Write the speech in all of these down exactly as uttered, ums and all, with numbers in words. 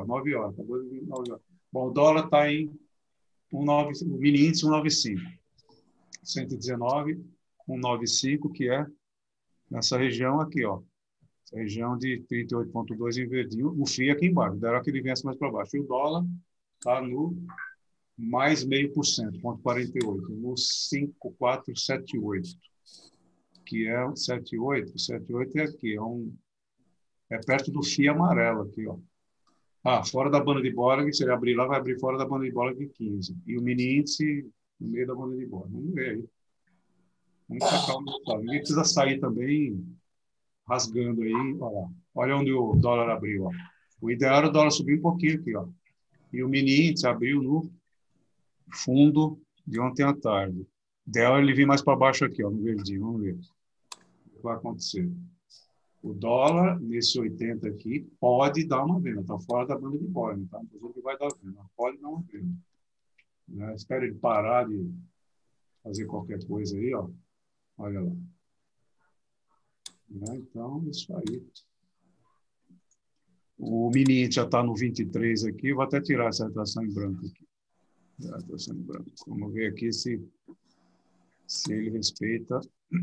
nove horas. Acabou de vir nove horas. Bom, o dólar está em um nove, o mini índice cento e noventa e cinco. cento e dezenove, cento e noventa e cinco, que é nessa região aqui, ó. Essa região de trinta e oito vírgula dois em verdinho. O F I I aqui embaixo. Deram que ele viesse mais para baixo. E o dólar está no mais meio por cento, ponto quarenta e oito, no cinco mil quatrocentos e setenta e oito, que é o setenta e oito. setenta e oito é aqui, é, um, é perto do F I I amarelo aqui, ó. Ah, fora da banda de Bollinger, se ele abrir lá, vai abrir fora da banda de Bollinger de quinze. E o mini índice no meio da banda de Bollinger. Vamos ver aí. Muita calma. Ninguém precisa sair também rasgando aí. Olha lá. Olha onde o dólar abriu, ó. O ideal era o dólar subir um pouquinho aqui, ó. E o mini índice abriu no fundo de ontem à tarde. Ideal ele vir mais para baixo aqui, ó, no verdinho. Vamos ver o que vai acontecer. O dólar, nesse oitenta aqui, pode dar uma venda. Está fora da banda de Bollinger, tá? Não estou dizendo que vai dar venda. Pode dar uma venda. Né? Espero ele parar de fazer qualquer coisa aí, ó. Olha lá. Né? Então, isso aí. O mini índice já está no vinte e três aqui. Vou até tirar essa retração em branco aqui. Retração em branco. Vamos ver aqui se, se ele respeita.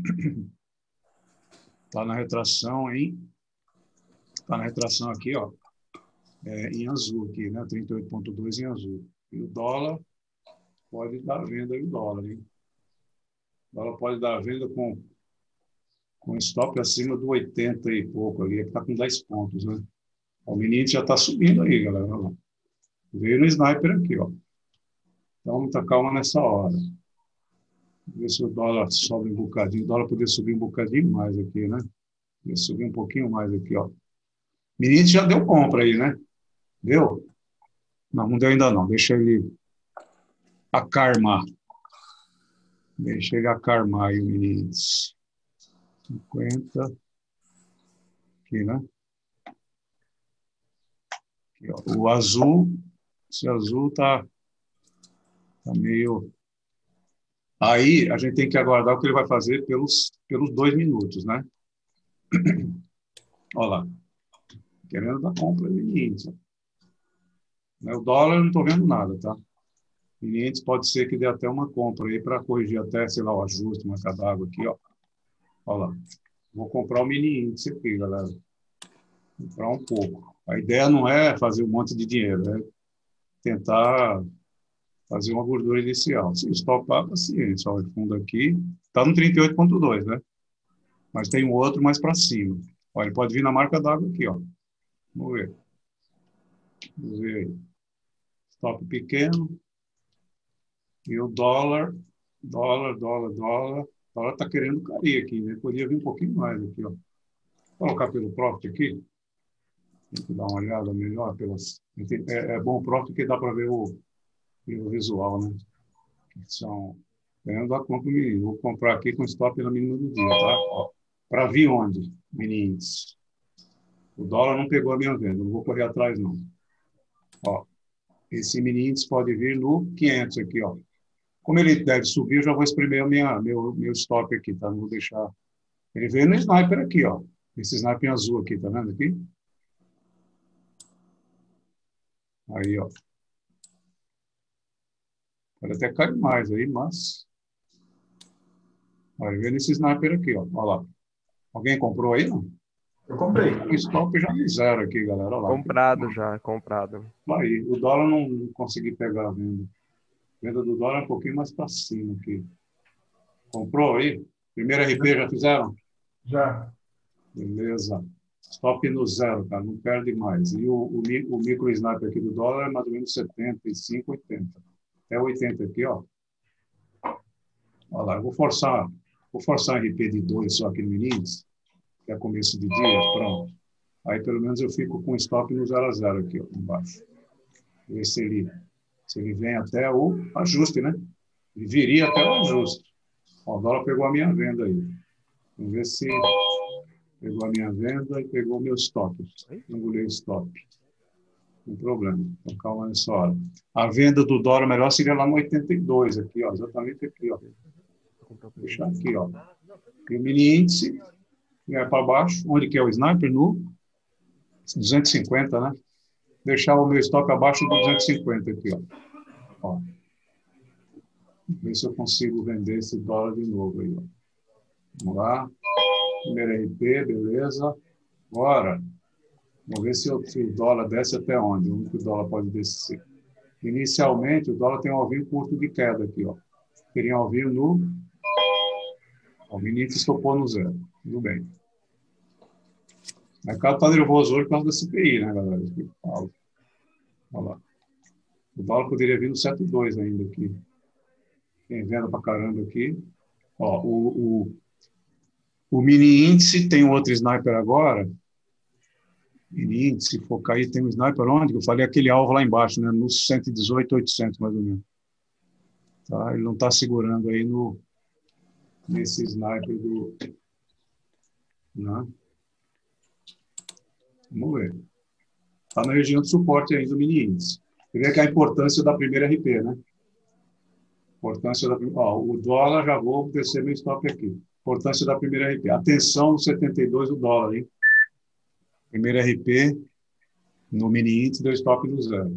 Está na retração em... Está na retração aqui, ó. É, em azul aqui, né? trinta e oito vírgula dois em azul. E o dólar pode dar venda aí o dólar, hein? O dólar pode dar venda com, com stop acima do oitenta e pouco ali. Aqui está com dez pontos, né? O mini índice já está subindo aí, galera. Olha lá. Veio no sniper aqui, ó. Então, muita calma nessa hora. Ver se o dólar sobe um bocadinho. O dólar poderia subir um bocadinho mais aqui, né? Poderia subir um pouquinho mais aqui, ó. Mini índice já deu compra aí, né? Deu? Não, não deu ainda não. Deixa ele acarmar. Deixa ele acarmar aí o mini índice. cinquenta. Aqui, né? Aqui, ó. O azul, esse azul tá, tá meio... Aí a gente tem que aguardar o que ele vai fazer pelos, pelos dois minutos, né? Olha lá. Querendo dar compra de mini índice. O dólar eu não estou vendo nada, tá? Mini índice pode ser que dê até uma compra aí para corrigir até, sei lá, o ajuste, uma d'água aqui, ó. Olha lá. Vou comprar o mini índice aqui, galera. Comprar um pouco. A ideia não é fazer um monte de dinheiro, é tentar fazer uma gordura inicial. Se estopar, paciência. Olha, o fundo aqui está no trinta e oito vírgula dois, né? Mas tem um outro mais para cima. Olha, ele pode vir na marca d'água aqui, ó. Vamos ver. Vamos ver aí. Stop pequeno. E o dólar, dólar, dólar, dólar. O dólar está querendo cair aqui, né? Podia vir um pouquinho mais aqui, ó. Vou colocar pelo profit aqui. Tem que dar uma olhada melhor. Pelas... É, é bom o profit porque dá para ver o, o visual, né? São... Ganhando a compra, vou comprar aqui com stop na mínima do dia, tá? Para vir onde? Mini índice. O dólar não pegou a minha venda, não vou correr atrás, não. Ó, esse mini índice pode vir no quinhentos aqui, ó. Como ele deve subir, eu já vou espremer a minha, meu, meu stop aqui, tá? Não vou deixar... Ele veio no sniper aqui, ó. Esse sniper azul aqui, tá vendo aqui? Aí, ó. Pode até cair mais aí, mas... Vai ver nesse sniper aqui, ó. Olha lá. Alguém comprou aí, não? Eu comprei. O stop já me zero aqui, galera. Olha lá. Comprado já, comprado. Aí, o dólar não, não consegui pegar a venda. A venda do dólar é um pouquinho mais para cima aqui. Comprou aí? Primeiro R P já fizeram? Já. Beleza. Stop no zero, cara. Não perde mais. E o, o, o micro sniper aqui do dólar é mais ou menos setenta e cinco, oitenta. Até oitenta aqui, ó. Olha lá. Eu vou forçar, vou forçar R P de dois só aqui no índice, que é começo de dia. Pronto. Aí, pelo menos, eu fico com stop no zero a zero aqui, ó, embaixo. Ver se ele, se ele vem até o ajuste, né? Ele viria até o ajuste. Ó, o dólar pegou a minha venda aí. Vamos ver se pegou a minha venda e pegou o meu stop. Engoliu o stop. Não tem problema. Então, calma nessa hora. A venda do dólar melhor seria lá no oitenta e dois, aqui, ó. Exatamente aqui, ó. Vou deixar aqui, ó. E o mini índice vai para baixo. Onde que é o sniper? No duzentos e cinquenta, né? deixar o meu stop abaixo do duzentos e cinquenta aqui, ó. Ó. Ver se eu consigo vender esse dólar de novo aí, ó. Vamos lá. Primeiro R P, beleza. Agora, vamos ver se o, se o dólar desce até onde, onde que o dólar pode descer. Inicialmente, o dólar tem um alvinho curto de queda aqui, ó. Teria um alvinho no... Ó, o Minix estopou no zero. Tudo bem. O mercado está nervoso hoje por causa da C P I, né, galera? Olha lá. O dólar poderia vir no sete vírgula dois ainda aqui. Tem venda pra caramba aqui. Ó, o, o, o mini índice tem um outro sniper agora. Mini índice, focar aí, tem um sniper onde? Eu falei aquele alvo lá embaixo, né? No cento e dezoito, oitocentos, mais ou menos. Tá? Ele não está segurando aí no, nesse sniper do... Né? Vamos ver. Está na região de suporte ainda do mini índice. Você vê que a importância da primeira R P, né? Importância da, ó, o dólar, já vou descer meu stop aqui. Importância da primeira R P. Atenção no setenta e dois o dólar, hein? Primeira R P no mini índice deu stop no zero.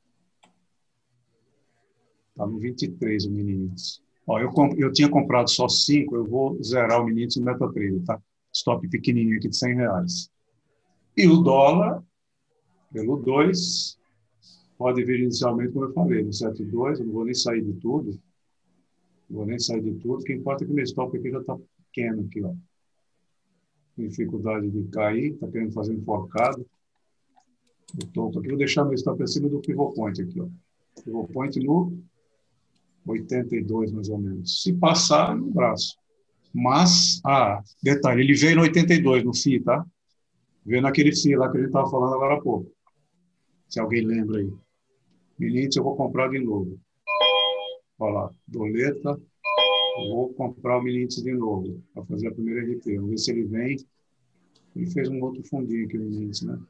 Está no vinte e três o mini índice. Ó, eu, eu tinha comprado só cinco, eu vou zerar o mini índice no MetaTrader, tá? Stop pequenininho aqui de cem reais. E o dólar, pelo dois, pode vir inicialmente, como eu falei, no sete vírgula dois, eu não vou nem sair de tudo. Não vou nem sair de tudo. O que importa é que o meu stop aqui já está pequeno aqui, ó. Dificuldade de cair, está querendo fazer um forcado. Eu tô aqui, vou deixar meu stop acima do pivot point aqui, ó. Pivot point no oitenta e dois, mais ou menos. Se passar, no braço. Mas, ah, detalhe, ele veio no oitenta e dois, no F I, tá? Veio naquele F I lá que a gente estava falando agora há pouco. Se alguém lembra aí. Milite, eu vou comprar de novo. Olha lá, doleta. Vou comprar o Milite de novo, para fazer a primeira R P. Vamos ver se ele vem. Ele fez um outro fundinho aqui, o Milite, né?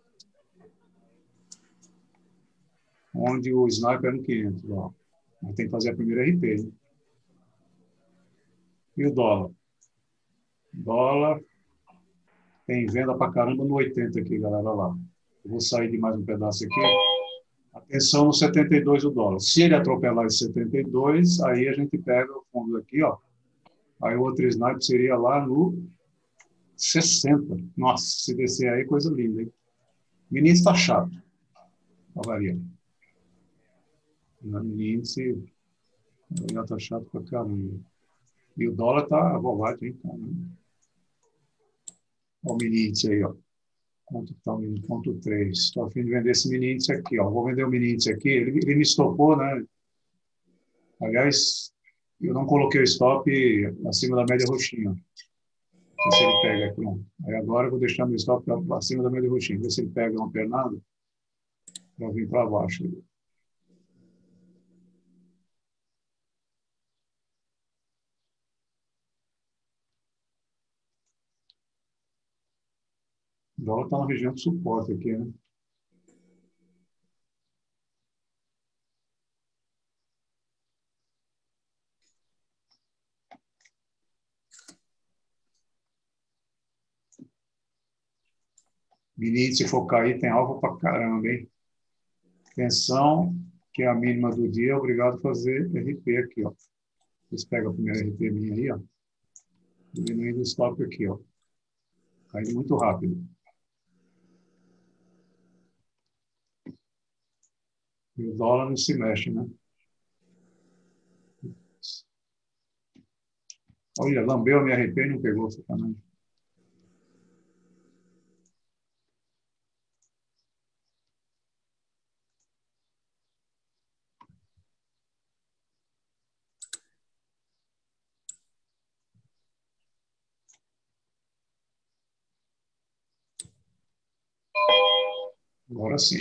Onde o sniper é no quinhentos, ó. Mas tem que fazer a primeira R P, hein? E o dólar? Dólar tem venda pra caramba no oitenta aqui, galera, olha lá. Eu vou sair de mais um pedaço aqui. Atenção no setenta e dois o dólar. Se ele atropelar esse setenta e dois, aí a gente pega o fundo aqui, ó. Aí o outro sniper seria lá no sessenta. Nossa, se descer aí, coisa linda, hein? O menino está chato. Tá variando. O menino já está chato pra caramba. E o dólar tá volátil, hein? Caramba. Olha o mini índice aí, ó. Quanto está o mini? Ponto três. Estou a fim de vender esse mini índice aqui, ó. Vou vender o mini índice aqui. Ele, ele me estopou, né? Aliás, eu não coloquei o stop acima da média roxinha. Ver se ele pega aqui, ó. Aí agora eu vou deixar meu stop acima da média roxinha. Ver se ele pega uma pernada para vir para baixo. O dólar está na região de suporte aqui, né? Menino, se for cair, tem alvo para caramba, hein? Atenção, que é a mínima do dia, obrigado a fazer R P aqui, ó. Vocês pegam a primeira R P minha aí, ó. Diminuindo o stop aqui, ó. Caindo muito rápido. E o dólar não se mexe, né? Olha, lambeu a minha R P e não pegou, sacanagem. Agora sim.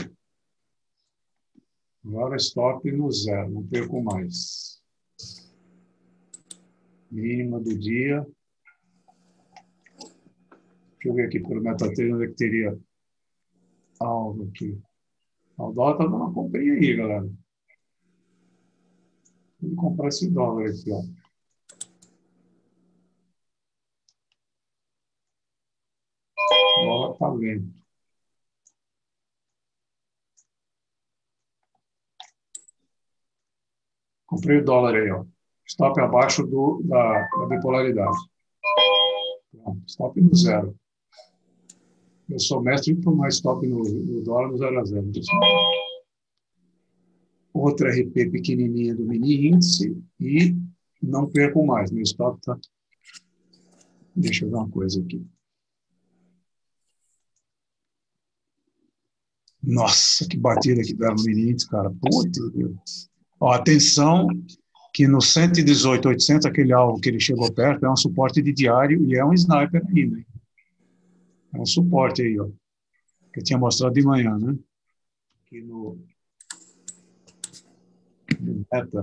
Agora stop no zero, não perco mais. Mínima do dia. Deixa eu ver aqui pelo MetaTrader onde é que teria alvo aqui. O dólar está dando uma comprinha aí, galera. Vou comprar esse dólar aqui, ó. O dólar está lento. Comprei o dólar aí, ó. Stop abaixo do, da, da bipolaridade. Pronto, stop no zero. Eu sou mestre em tomar stop no, no dólar no zero a zero. Outra R P pequenininha do mini índice e não perco mais. Meu stop está... Deixa eu ver uma coisa aqui. Nossa, que batida que deram no mini índice, cara. Puta, Deus. Ó, atenção que no cento e dezoito, oitocentos, aquele alvo que ele chegou perto, é um suporte de diário e é um sniper ainda. Hein? É um suporte aí, ó. Que eu tinha mostrado de manhã, né? Aqui no, no Meta.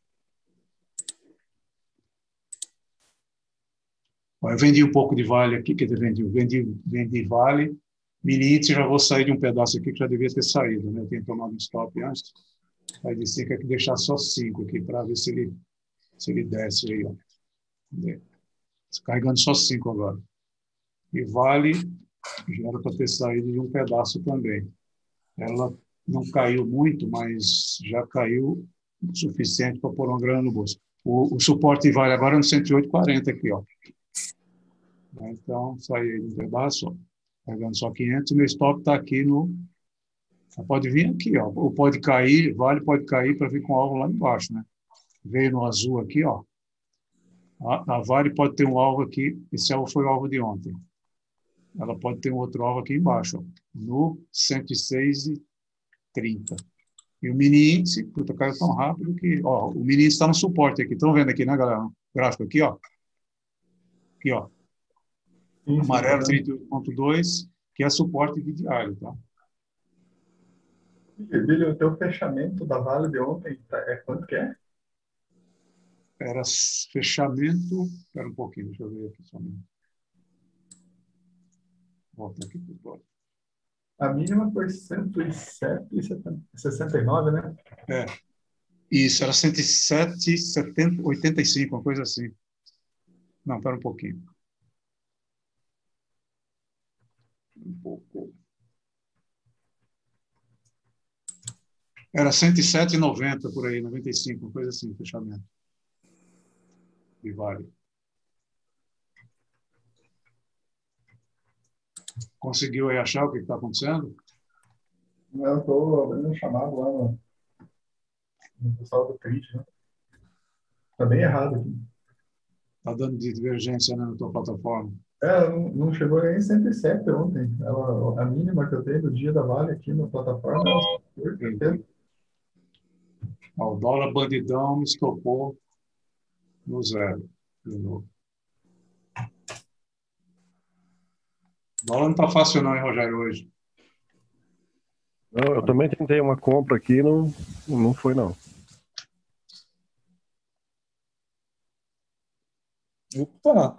Ó, eu vendi um pouco de Vale aqui, que eu vendi, vendi, vendi Vale. Mini índice, já vou sair de um pedaço aqui que já devia ter saído, né? Eu tenho tomado um stop antes. Aí disse que tem que deixar só cinco aqui para ver se ele, se ele desce aí, ó. Carregando só cinco agora. E Vale já era para ter saído de um pedaço também. Ela não caiu muito, mas já caiu o suficiente para pôr uma grana no bolso. O, o suporte Vale agora é no cento e oito e quarenta aqui, ó. Então, saí de um pedaço, ó, carregando só quinhentos, e meu stop está aqui no... Pode vir aqui, ó. Ou pode cair, Vale pode cair para vir com alvo lá embaixo, né? Veio no azul aqui, ó. A, a Vale pode ter um alvo aqui, esse alvo foi o alvo de ontem. Ela pode ter um outro alvo aqui embaixo, ó, no cento e seis e trinta. E o mini índice, puta, caiu tão rápido que, ó, o mini índice está no suporte aqui. Estão vendo aqui, né, galera? O gráfico aqui, ó. Aqui, ó. Sim, Amarelo sim, trinta e oito ponto dois, que é suporte de diário, tá? Billy, o teu fechamento da Vale de ontem tá, é quanto que é? Era fechamento... Espera um pouquinho, deixa eu ver aqui só um minuto. Volta aqui para o bora. A mínima foi cento e sete e sessenta e nove, né? É. Isso, era cento e sete, setenta, oitenta e cinco, uma coisa assim. Não, espera um pouquinho. Um pouco. Era cento e sete e noventa por aí, noventa e cinco, uma coisa assim, fechamento. E Vale. Conseguiu aí achar o que está acontecendo? Não, eu estou abrindo um chamado lá no, no pessoal do Twitch, né? Tá bem errado aqui. Está dando divergência, né, na tua plataforma. É, não, não chegou nem cento e sete ontem. Ela, a mínima que eu tenho do dia da Vale aqui na plataforma é oito. Ó, o dólar bandidão me estopou no zero. De novo. O dólar não está fácil não, hein, Rogério, hoje. Não, eu também tentei uma compra aqui, não, não foi não. Opa!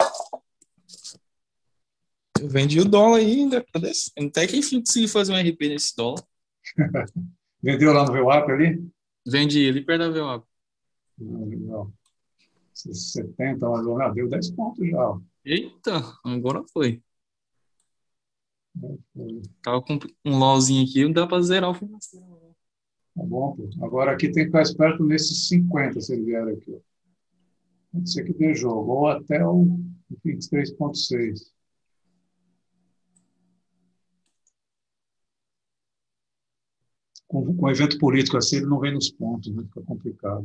Eu vendi o dólar ainda. Até que enfim consegui fazer um R P nesse dólar. Vendeu lá no V WAP ali? Vendi ele perto da V A P. Não, não. setenta, mas ah, deu dez pontos já. Ó. Eita, agora foi. Foi. Tava com um LOLzinho aqui, não dá pra zerar o financeiro. Tá bom, pô. Agora aqui tem que ficar esperto nesses cinquenta, se ele vier aqui. Ó. Pode ser que dê jogo, ou até o vinte e três ponto seis. Com, com evento político assim, ele não vem nos pontos, né? Fica complicado.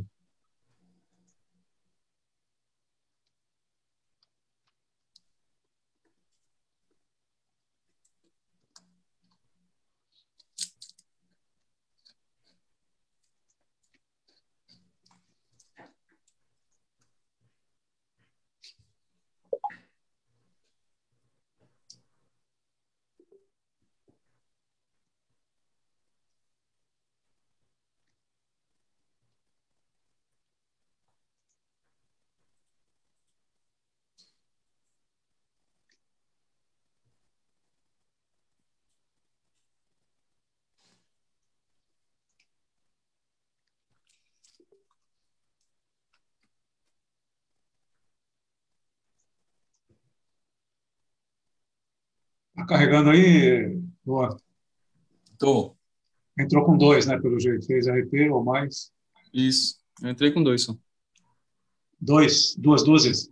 Tá carregando aí, Boa. Tô. Entrou com dois, né, pelo jeito. Fez R P ou mais. Isso. Eu entrei com dois só. Dois, duas dúzias.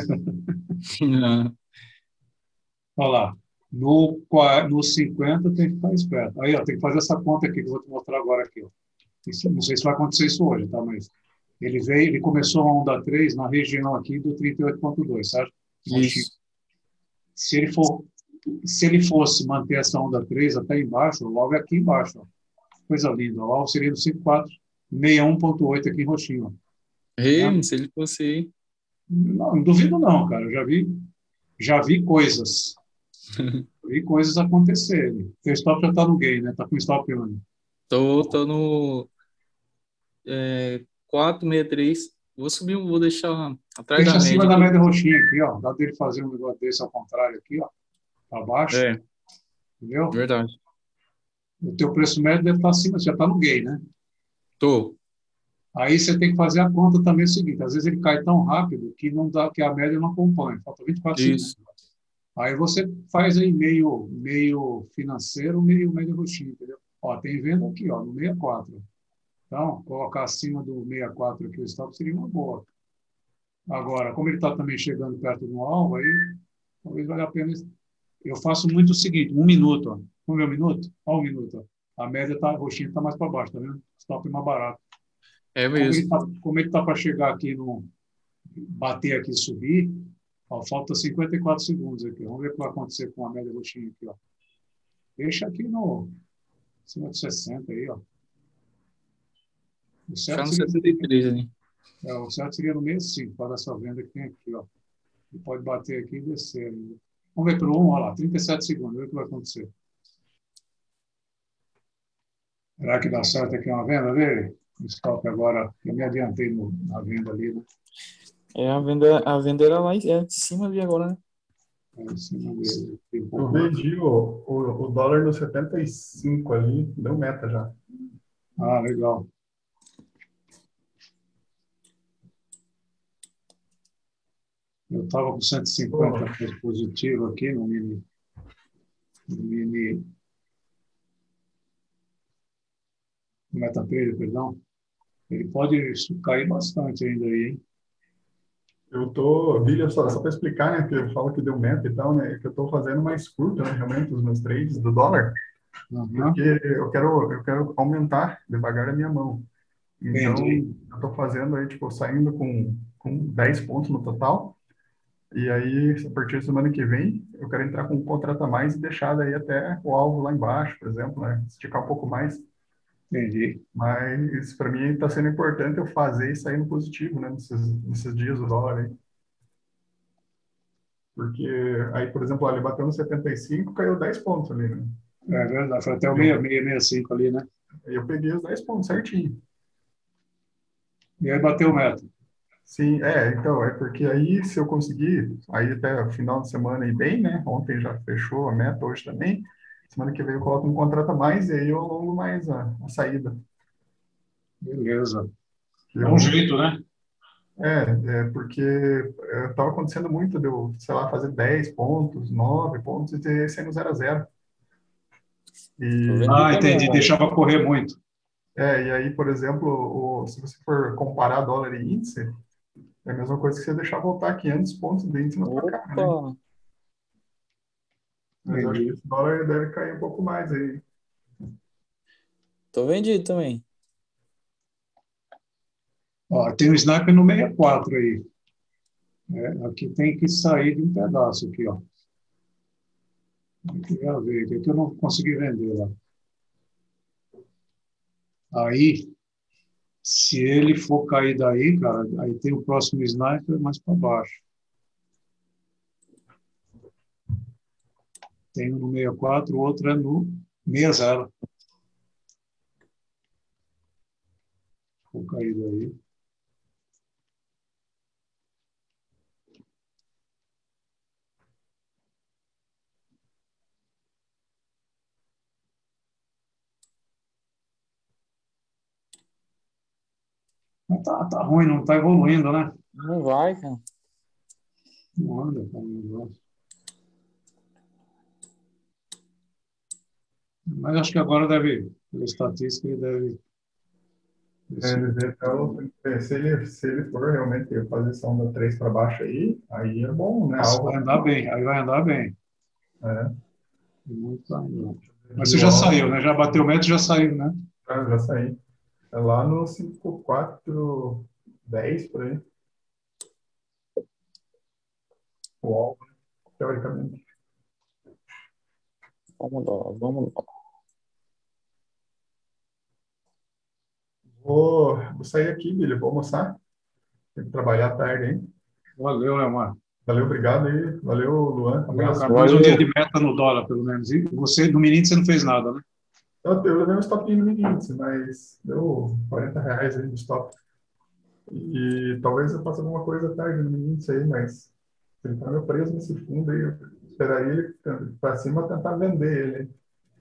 Olha lá. No, qua- no cinquenta tem que ficar esperto. Aí, ó, tem que fazer essa conta aqui que eu vou te mostrar agora aqui. Ó. Isso- não sei se vai acontecer isso hoje, tá? Mas ele veio, ele começou a onda três na região aqui do trinta e oito ponto dois, certo? Roxinho. Isso. Se ele for, se ele fosse manter essa onda três até embaixo, logo é aqui embaixo, ó. Coisa linda. O alvo seria no cinquenta e quatro, sessenta e um ponto oito aqui em roxinho, ó. Né? Ei, se ele fosse aí. Não, não duvido não, cara. Eu já vi, já vi coisas. Vi coisas acontecerem. O stop já está no game, né? Está com stop onde? Tô, tô no é, quatro sessenta e três. Vou subir, vou deixar atrás da Deixa acima média da aqui. média roxinha aqui, ó. Dá dele fazer um negócio desse ao contrário aqui, ó. Para baixo, É, entendeu? verdade. O teu preço médio deve estar acima, já está no game, né? Tô. Aí você tem que fazer a conta também o seguinte, às vezes ele cai tão rápido que não dá, que a média não acompanha, falta vinte e quatro segundos. Isso. Aí você faz aí meio, meio financeiro, meio média roxinha, entendeu? Ó, tem venda aqui, ó, no sessenta e quatro. Então, colocar acima do sessenta e quatro aqui o stop seria uma boa. Agora, como ele está também chegando perto do alvo, aí talvez valha a pena. Eu faço muito o seguinte, um minuto, ó. Um meu minuto? Ó, um minuto, ó. A média tá, roxinha está mais para baixo, tá vendo? Stop é mais barato. É Como ele mesmo. está como ele tá para chegar aqui, no, bater aqui e subir, ó, falta cinquenta e quatro segundos aqui. Vamos ver o que vai acontecer com a média roxinha aqui, ó. Deixa aqui no cima de sessenta aí, ó. O Deixar certo no seria, setenta e três ali. é, o certo seria no sessenta e cinco, para essa venda que tem aqui, ó. Ele pode bater aqui e descer ainda. Vamos ver para o um, olha lá, trinta e sete segundos, vamos ver o que vai acontecer. Será que dá certo aqui uma venda dele? Stop agora, eu me adiantei no, na venda ali, né? É, a venda, a venda era lá em é, de cima ali agora, né? É, em cima dele. Tem um Eu pouco mais. vendi o, o, o dólar no setenta e cinco ali, deu meta já. Ah, legal. Eu estava com cento e cinquenta Pô, mais positivo aqui no mini, no mini no MetaTrader, perdão. Ele pode cair bastante ainda aí, hein? eu tô, Billy, só, só para explicar, né, que eu falo que deu meta e tal, né, que eu tô fazendo mais curto, né, realmente, os meus trades do dólar, Uhum. porque eu quero, eu quero aumentar devagar a minha mão. Então, Entendi. eu tô fazendo aí, tipo, saindo com, com dez pontos no total, e aí, a partir da semana que vem, eu quero entrar com um contrato a mais e deixar daí até o alvo lá embaixo, por exemplo, né, esticar um pouco mais. Entendi. Mas para mim está sendo importante eu fazer e sair no positivo, né? Nesses, nesses dias do dólar aí. Porque aí, por exemplo, olha, ele bateu no setenta e cinco, caiu dez pontos ali, né? É verdade. Foi até o E eu, seis seis sessenta e cinco ali, né? eu peguei os dez pontos certinho. E aí bateu o meta. Sim, é, então, é porque aí se eu conseguir, aí até o final de semana ir bem, né? Ontem já fechou a meta, hoje também. Semana que vem eu coloco um contrato a mais e aí eu alongo mais a, a saída. Beleza. É um Eu, jeito, né? é, é porque estava acontecendo muito de eu, sei lá, fazer dez pontos, nove pontos e ter sendo zero a zero. Tô E, vendo aqui Ah, também entendi. agora. Deixava correr muito. é, e aí, por exemplo, o, se você for comparar dólar e índice, é a mesma coisa que você deixar voltar quinhentos pontos do índice na tua cara, né? Opa! Mas eu acho que Entendi. esse dólar deve cair um pouco mais aí. Tô vendido também. Ó, tem um sniper no sessenta e quatro aí. É, aqui tem que sair de um pedaço aqui, ó. Aqui, já ver, aqui que eu não consegui vender lá. Aí, se ele for cair daí, cara, aí tem o próximo sniper mais para baixo. Tem um no sessenta e quatro, o outro é no sessenta. Vou cair daí. Mas tá, tá ruim, não tá evoluindo, né? Não vai, cara. Não anda, cara, o negócio. Mas acho que agora deve, pela estatística, ele deve É, ele vê até o- é, se ele, se ele for realmente fazer essa onda três para baixo aí, aí é bom, né? Nossa, vai Alvo, andar bem, aí vai andar bem. é, Muito bem. Mas e você o já alvo, saiu, né? Já bateu o metro e já saiu, né? ah, já saí. É lá no cinco quatro dez por aí, o alvo, teoricamente. Vamos lá, vamos lá. Vou, vou sair aqui, Billy, vou almoçar. Tem que trabalhar à tarde, hein? Valeu, Leomar. Valeu, obrigado aí. Valeu, Luan. Valeu, Abraço. cara. Mais um dia de Valeu. meta no dólar, pelo menos. E você, do menino, você não fez nada, né? Eu, eu levei um stopinho no índice, mas deu quarenta reais aí no stop. E talvez eu faça alguma coisa à tarde no índice aí, mas ele tá meio preso nesse fundo aí. Eu esperaria ele para cima tentar vender ele.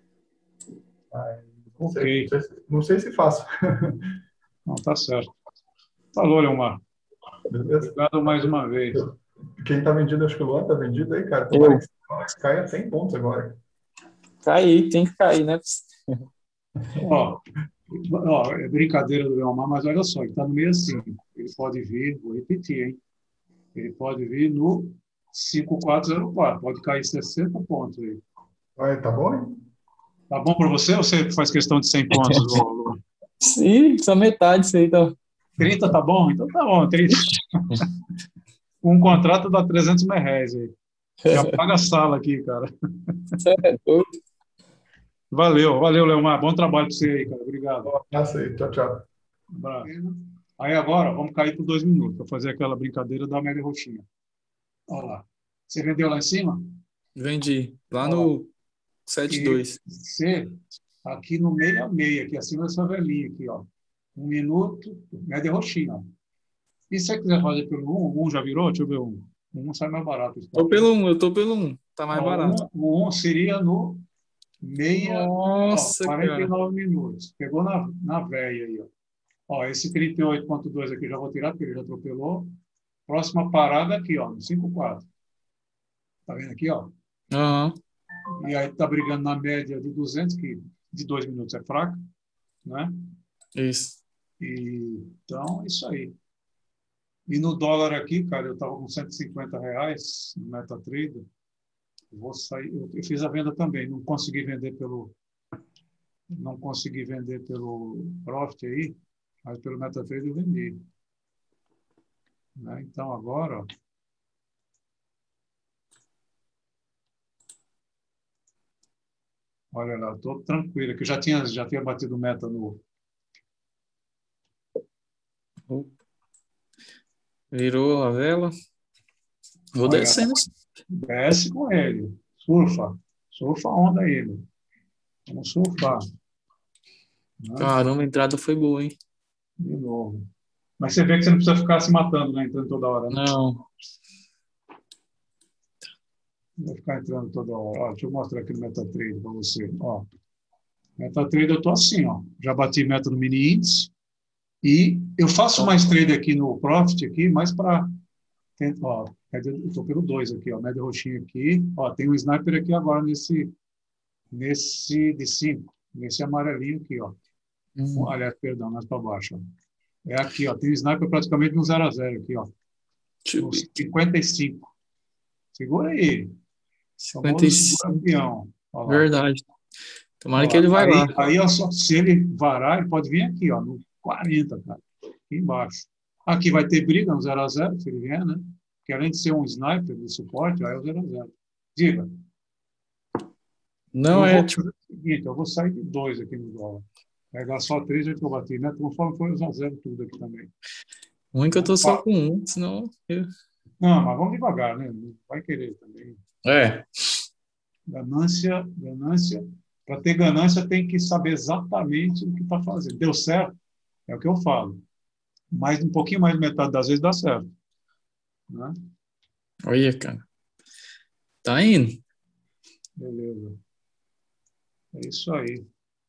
Mas não Ok. sei, não sei se, não sei se faço. Não, tá certo. Falou, Leomar. Beleza? Obrigado mais uma vez. Quem tá vendido, acho que o Luan tá vendido aí, cara. Tomara Eu que que caia cem pontos agora. caí, tem que cair, né? Ó, ó, é brincadeira do Leomar, mas olha só, ele está no meio assim. Ele pode vir, vou repetir, hein? Ele pode vir no cinco quatro zero quatro, pode cair sessenta pontos aí. Vai, tá bom, hein? Tá bom para você ou você faz questão de cem pontos, Lu? Sim, só metade isso aí, tá? trinta tá bom? Então tá bom. trinta. Um contrato dá trezentos mil reais aí. Já paga a sala aqui, cara. Você é doido. Valeu, valeu, Leomar. Bom trabalho para você aí, cara. Obrigado. Um abraço aí. Tchau, tchau. Um abraço. Aí agora, vamos cair por dois minutos para fazer aquela brincadeira da média roxinha. Olha lá. Você vendeu lá em cima? Vendi lá Olha lá. no sete E dois. você, aqui no meio a meio, aqui acima dessa velhinha aqui, ó. Um minuto, média roxinha, ó. E se você quiser fazer pelo um, o um já virou? Deixa eu ver um. O um sai mais barato. Tô Stop, né? pelo um, eu tô pelo um. Tá mais Ó, barato. um, o um seria no meia, ó, Nossa, quarenta e cara. nove minutos. Pegou na, na véia aí, ó. Ó, esse trinta e oito ponto dois aqui eu já vou tirar, porque ele já atropelou. Próxima parada aqui, ó, no cinco quatro. Tá vendo aqui, ó? Aham. E aí tá brigando na média de duzentos, que de dois minutos é fraco, né? Isso. E, então, é isso aí. E no dólar aqui, cara, eu estava com cento e cinquenta reais no MetaTrader. Vou sair, eu, eu fiz a venda também, não consegui vender pelo não consegui vender pelo Profit aí, mas pelo MetaTrader eu vendi. Né? Então agora, ó, olha lá, estou tranquilo, que eu já tinha já tinha batido meta no Virou a vela. Vou olha lá, descendo. desce com ele, surfa, surfa a onda aí, meu. Vamos surfar, né? Caramba, a entrada foi boa, hein? De novo. Mas você vê que você não precisa ficar se matando, né? Entrando toda hora, né? Não. Não vai ficar entrando toda hora. Ó, deixa eu mostrar aqui no MetaTrader para você. Ó, MetaTrader eu estou assim, ó. Já bati meta no mini índice e eu faço mais trade aqui no Profit aqui, mais para, ó, eu estou pelo dois aqui, ó, média roxinha aqui. Ó, tem um sniper aqui agora nesse nesse de cinco, nesse amarelinho aqui, ó. Hum. Aliás, perdão, mais para baixo. Ó. É aqui, ó. Tem um sniper praticamente no zero a zero aqui, ó. Deixa eu No ver. cinquenta e cinco. Segura aí. cinquenta e Famoso segura cinco. peão. Ó lá. Verdade. Tomara Ó que lá. ele vai Aí, lá. aí ó, só, se ele varar, ele pode vir aqui, ó, no quarenta, cara. Aqui embaixo. Aqui vai ter briga no zero a zero, se ele vier, né? Porque além de ser um sniper de suporte, aí é o zero a zero. Diga. Não Eu é, vou tipo, fazer o seguinte, eu vou sair de dois aqui no dólar. Pegar só três, já que eu bati, né? Conforme foi os a zero tudo aqui também. ruim que eu tô só Ó, com um, senão eu... não, mas vamos devagar, né? Não vai querer também. É. Ganância, ganância. Para ter ganância, tem que saber exatamente o que está fazendo. Deu certo? É o que eu falo. Mas um pouquinho mais de metade das vezes dá certo. Né? Olha, cara. Tá indo. Beleza. É isso aí.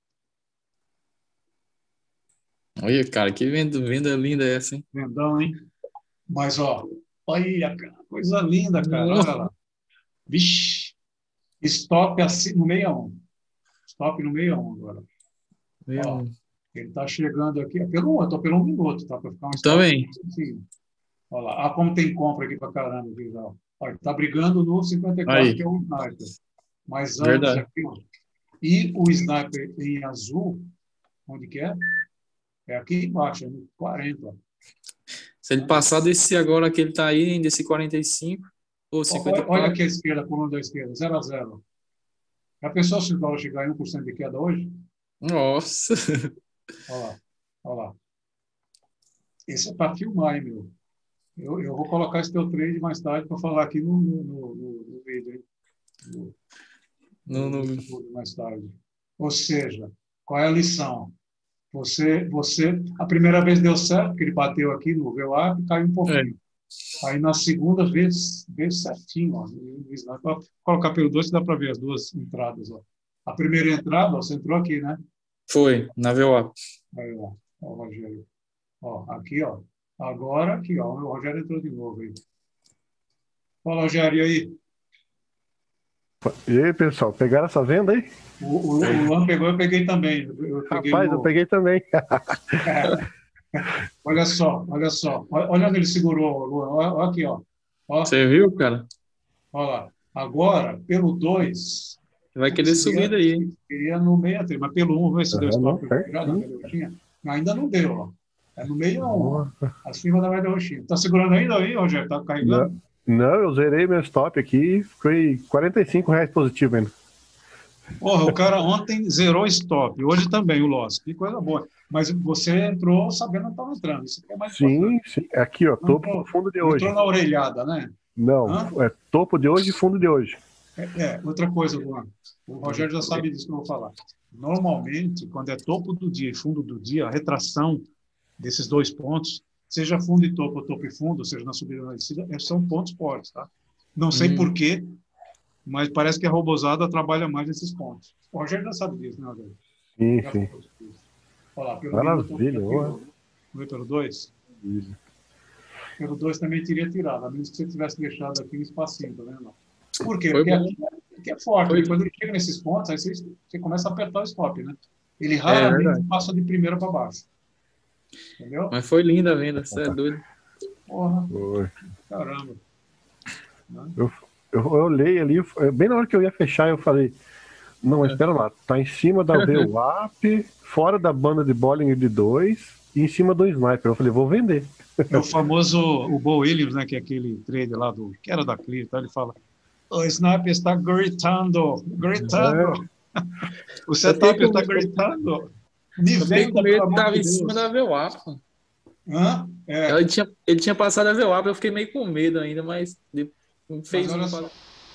Olha, cara, que venda, venda linda é essa, hein? Vendão, hein? Mas, ó, olha, cara, coisa linda, cara. Olha lá. Vixe. Stop assim, no meio a um. Stop no meio a um agora. Ó, Meu, Ele está chegando aqui, é pelo um, eu estou pelo um minuto, tá? Para ficar um stop Também. assim. Olha lá. Ah, como tem compra aqui para caramba. Aqui, já. Olha, está brigando no cinquenta e quatro, que Aí, é o sniper. Mas antes verdade. aqui, ó. E o sniper em azul, onde que é? É aqui embaixo, é no quarenta. Ó. Se ele passar desse agora que ele tá aí, desse quarenta e cinco ou Olha, olha cinquenta e quatro, aqui a esquerda, coluna da esquerda, zero a zero. Já pensou se o dólar chegar em um por cento de queda hoje? nossa. Olha lá, olha lá. Esse é para filmar, hein, meu? Eu, eu vou colocar esse teu trade mais tarde para falar aqui no, no, no, no, no vídeo, hein? No, No, no no... YouTube mais tarde. Ou seja, qual é a lição? Você, você, a primeira vez deu certo, porque ele bateu aqui no V WAP e caiu um É, pouquinho. Aí na segunda vez, veio certinho, ó. Para colocar pelo dois, dá para ver as duas entradas, ó. A primeira entrada, ó, você entrou aqui, né? foi, na V WAP. Aí, ó, ó, o Rogério. Ó, aqui, ó. Agora aqui, ó. O Rogério entrou de novo aí. Fala, Rogério, e aí? E aí, pessoal, pegaram essa venda aí? O, o, o Luan pegou, eu peguei também. Eu peguei Rapaz, eu no. peguei também. Olha só, olha só. Olha onde ele segurou, Luan. Olha, olha aqui, ó. Ó, Você viu, cara? olha lá. Agora, pelo dois, Vai querer subir seria, daí, hein? seria no meio a três, mas pelo um, vamos ver se deu Aham, não, stop já na certinho. média roxinha. Ainda não deu, ó. É no meio a um, ó. Nossa. Acima da média roxinha. Tá segurando ainda aí, Rogério? Tá Não, carregando? não, eu zerei meu stop aqui, foi quarenta e cinco reais positivo ainda. Porra, o cara ontem zerou stop, hoje também o loss. Que coisa boa. Mas você entrou sabendo que estava entrando. Isso que é mais importante. Sim, sim. Aqui, ó, Não topo entrou, do fundo de não entrou hoje. na orelhada, né? Não, Hã? é topo de hoje e fundo de hoje. É, é, outra coisa, Luan. O Rogério já sabe disso que eu vou falar. Normalmente, quando é topo do dia e fundo do dia, a retração desses dois pontos, seja fundo e topo, ou topo e fundo, ou seja, na subida ou na descida, é- são pontos fortes, tá? Não sei Hum, por quê, mas parece que a robozada trabalha mais nesses pontos. O Rogério já sabe disso, né, Rogério? Sim, Já sim. falou disso. Olha lá, pelo minuto, Maravilha, ó. vamos ver pelo dois. Pelo dois também teria tirado, a menos que você tivesse deixado aqui um espacinho, tá vendo? Por quê? foi Porque bom. aqui, aqui é forte, Foi, né? Quando ele chega nesses pontos, aí você, você começa a apertar o stop, né? Ele é raramente verdade. passa de primeira para baixo, entendeu? Mas foi linda a venda, você é doido. Porra, Foi. caramba. Né? Eu, eu, eu olhei ali, bem na hora que eu ia fechar, eu falei, não, mas espera lá, tá em cima da V WAP, fora da banda de Bollinger de dois e em cima do sniper. Eu falei, vou vender. É o famoso, o Bo Williams, né, que é aquele trader lá do, que era da Clear, tá? Ele fala, o sniper está gritando, gritando, o Eu fiquei setup com, está eu, gritando, me eu fiquei com venda, pelo medo que amor tava de em cima da Deus. V WAP. Pô. Hã? É, Ele tinha, ele tinha passado a V WAP, eu fiquei meio com medo ainda, mas de- mas fez olha um. só.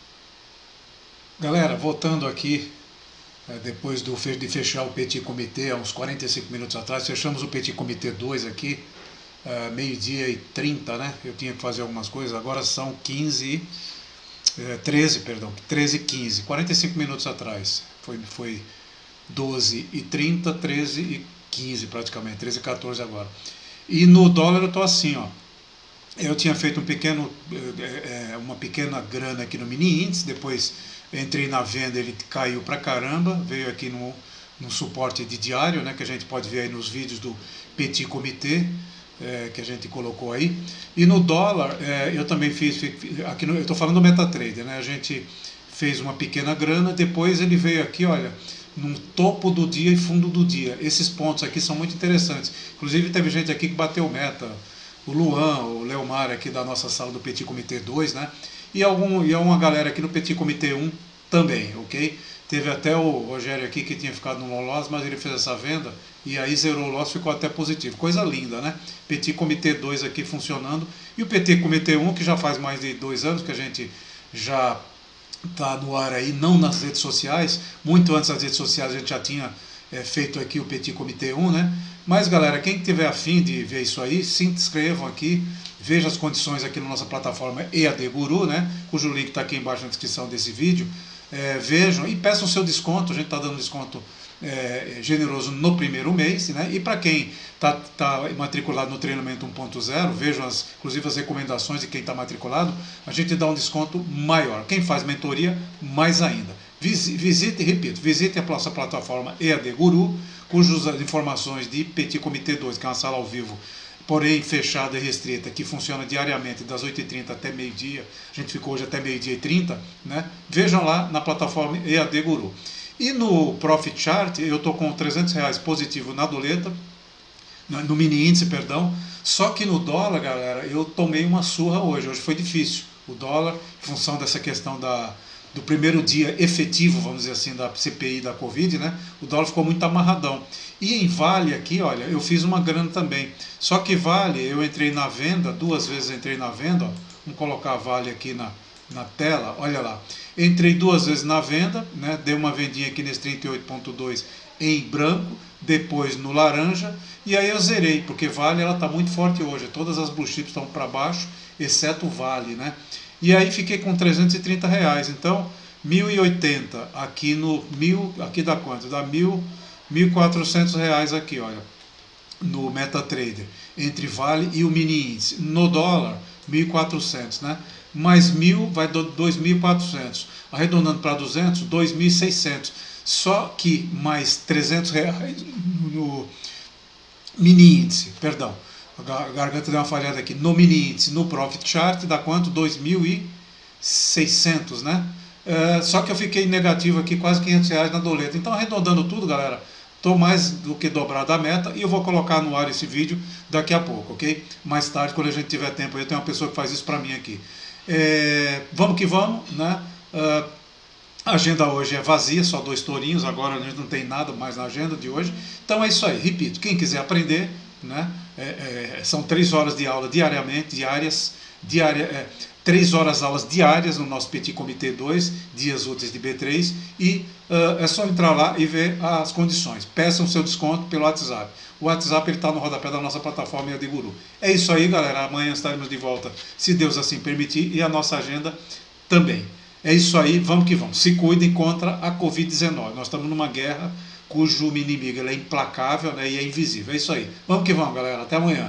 Galera, voltando aqui, é, depois do, fe- de fechar o Petit Comitê, há uns quarenta e cinco minutos atrás, fechamos o Petit Comitê dois aqui, é, meio-dia e trinta, né? Eu tinha que fazer algumas coisas, agora são quinze, é, treze, perdão, treze e quinze, quarenta e cinco minutos atrás. Foi, foi doze e trinta, treze e quinze praticamente, treze e quatorze agora. E no dólar eu tô assim, ó. Eu tinha feito um pequeno, é, é, uma pequena grana aqui no mini índice, depois entrei na venda, ele caiu pra caramba, veio aqui no, no suporte de diário, né, que a gente pode ver aí nos vídeos do Petit Comitê, é, que a gente colocou aí. E no dólar, é, eu também fiz, aqui no, eu estou falando do MetaTrader, né, a gente fez uma pequena grana, depois ele veio aqui, olha, no topo do dia e fundo do dia. Esses pontos aqui são muito interessantes. Inclusive teve gente aqui que bateu meta, o Luan, o Leomar aqui da nossa sala do Petit Comitê dois, né? E, algum, e uma galera aqui no Petit Comitê um também, ok? Teve até o Rogério aqui que tinha ficado no low loss, mas ele fez essa venda e aí zerou o loss, ficou até positivo. Coisa linda, né? Petit Comitê dois aqui funcionando e o Petit Comitê um, que já faz mais de dois anos que a gente já está no ar aí, não nas redes sociais, muito antes das redes sociais a gente já tinha é, feito aqui o Petit Comitê um, né? Mas galera, quem tiver afim de ver isso aí, se inscrevam aqui, veja as condições aqui na nossa plataforma E A D Guru, né? Cujo link está aqui embaixo na descrição desse vídeo. É, vejam e peçam seu desconto, a gente está dando desconto é, generoso no primeiro mês, né? E para quem está tá matriculado no treinamento um ponto zero, vejam as, inclusive as recomendações de quem está matriculado, a gente dá um desconto maior. Quem faz mentoria, mais ainda. Visite, repito, visite a nossa plataforma E A D Guru, cujas informações de Petit Comitê dois, que é uma sala ao vivo, porém fechada e restrita, que funciona diariamente das oito e trinta até meio-dia, a gente ficou hoje até meio-dia e trinta, né? Vejam lá na plataforma E A D Guru. E no Profit Chart, eu estou com trezentos reais positivo na doleta, no mini índice, perdão, só que no dólar, galera, eu tomei uma surra hoje, hoje foi difícil. O dólar, em função dessa questão da, do primeiro dia efetivo, vamos dizer assim, da C P I da Covid, né? O dólar ficou muito amarradão. E em Vale aqui, olha, eu fiz uma grana também. Só que Vale, eu entrei na venda, duas vezes entrei na venda, ó, vamos colocar Vale aqui na, na tela, olha lá. Entrei duas vezes na venda, né? Dei uma vendinha aqui nesse trinta e oito ponto dois em branco, depois no laranja, e aí eu zerei, porque Vale ela está muito forte hoje, todas as blue chips estão para baixo, exceto Vale, né? E aí fiquei com trezentos e trinta reais, então mil e oitenta aqui no mil, aqui dá quanto? Dá mil, mil e quatrocentos reais aqui, olha, no MetaTrader, entre Vale e o mini índice. No dólar, mil e quatrocentos, né? Mais mil vai dar dois mil e quatrocentos, arredondando para duzentos, dois mil e seiscentos. Só que mais trezentos reais no mini índice, perdão, a garganta deu uma falhada aqui, no mini índice, no Profit Chart, dá quanto? dois mil e seiscentos, né? É, só que eu fiquei negativo aqui, quase quinhentos reais na doleta. Então, arredondando tudo, galera, estou mais do que dobrado a meta e eu vou colocar no ar esse vídeo daqui a pouco, ok? Mais tarde, quando a gente tiver tempo, eu tenho uma pessoa que faz isso para mim aqui. É, vamos que vamos, né? Uh, A agenda hoje é vazia, só dois tourinhos, agora a gente não tem nada mais na agenda de hoje. Então é isso aí, repito, quem quiser aprender, né, é, é, são três horas de aula diariamente, diárias, diária, é, três horas aulas diárias no nosso Petit Comitê dois, dias úteis de B três, e uh, é só entrar lá e ver as condições. Peçam seu desconto pelo WhatsApp. O WhatsApp está no rodapé da nossa plataforma E A D Guru. É isso aí, galera, amanhã estaremos de volta, se Deus assim permitir, e a nossa agenda também. É isso aí, vamos que vamos. Se cuidem contra a Covid dezenove. Nós estamos numa guerra cujo inimigo ele é implacável, né, e é invisível. É isso aí. Vamos que vamos, galera. Até amanhã.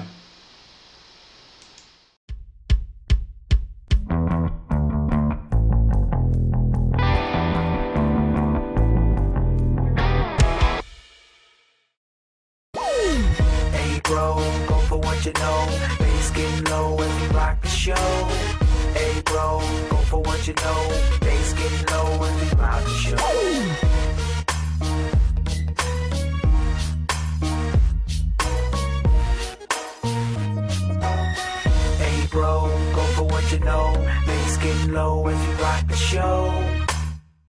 Hey bro, go for what you know. Bass getting low and we rock the show. Hey bro, go for what you know. Bass getting low and we rock the show. Hey bro, go for what you know. Bass getting low and we rock the show.